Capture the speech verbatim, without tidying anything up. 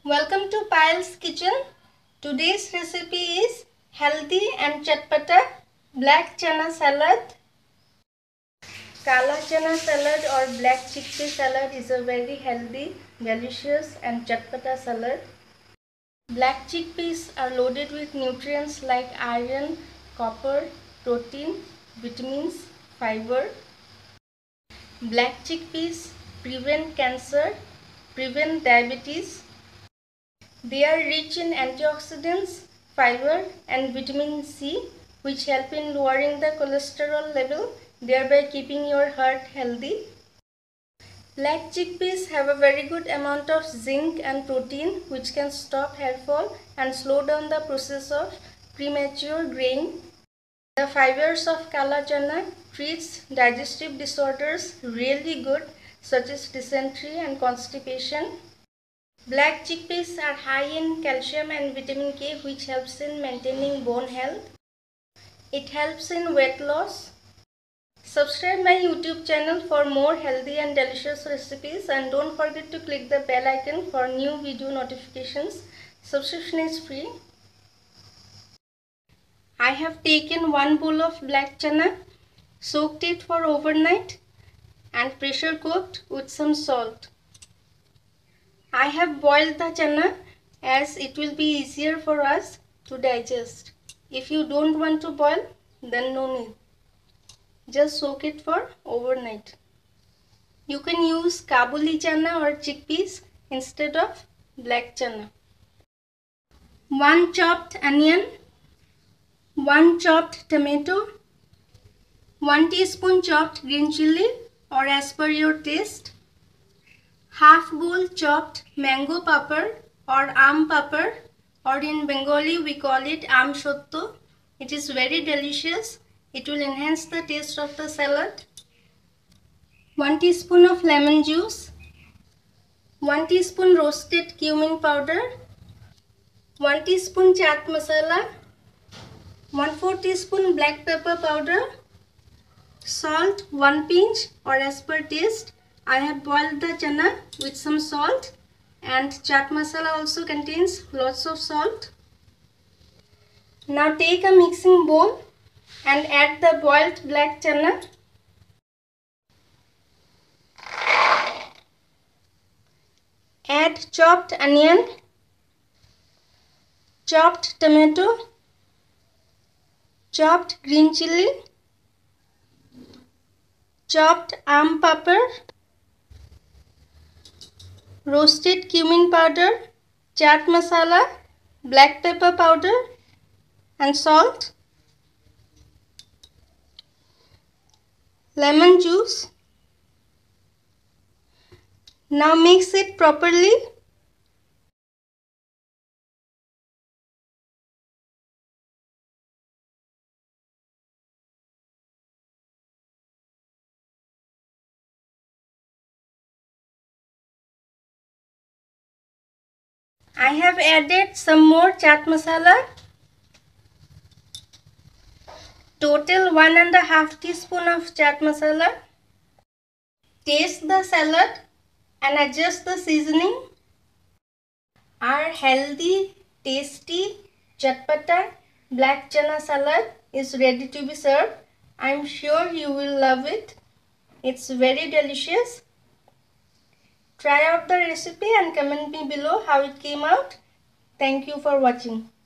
Welcome to Payal's kitchen. Today's recipe is healthy and chatpata black chana salad. Kala chana salad or black chickpea salad is a very healthy, delicious and chatpata salad. Black chickpeas are loaded with nutrients like iron, copper, protein, vitamins, fiber. Black chickpeas prevent cancer, prevent diabetes. They are rich in antioxidants, fibre and vitamin C, which help in lowering the cholesterol level, thereby keeping your heart healthy. Black chickpeas have a very good amount of zinc and protein, which can stop hairfall and slow down the process of premature graying. The fibers of kala chana treats digestive disorders really good, such as dysentery and constipation. Black chickpeas are high in calcium and vitamin K, which helps in maintaining bone health. It helps in weight loss. Subscribe my YouTube channel for more healthy and delicious recipes, and don't forget to click the bell icon for new video notifications. Subscription is free. I have taken one bowl of black chana, soaked it for overnight and pressure cooked with some salt. I have boiled the chana as it will be easier for us to digest. If you don't want to boil, then no need. Just soak it for overnight. You can use Kabuli chana or chickpeas instead of black chana. One chopped onion, one chopped tomato, one teaspoon chopped green chili or as per your taste, half bowl chopped mango papar or aam papar, or in Bengali we call it aam shotto. It is very delicious. It will enhance the taste of the salad. one teaspoon of lemon juice, one teaspoon roasted cumin powder, one teaspoon chaat masala, one fourth teaspoon black pepper powder, salt one pinch or as per taste. I have boiled the chana with some salt, and chaat masala also contains lots of salt. Now take a mixing bowl and add the boiled black chana. Add chopped onion, chopped tomato, chopped green chili, chopped aam papar, roasted cumin powder, chaat masala, black pepper powder and salt, lemon juice. Now mix it properly. I have added some more chaat masala. Total one and a half teaspoon of chaat masala. Taste the salad and adjust the seasoning. Our healthy, tasty, chatpata black chana salad is ready to be served. I am sure you will love it. It's very delicious. Try out the recipe and comment me below how it came out. Thank you for watching.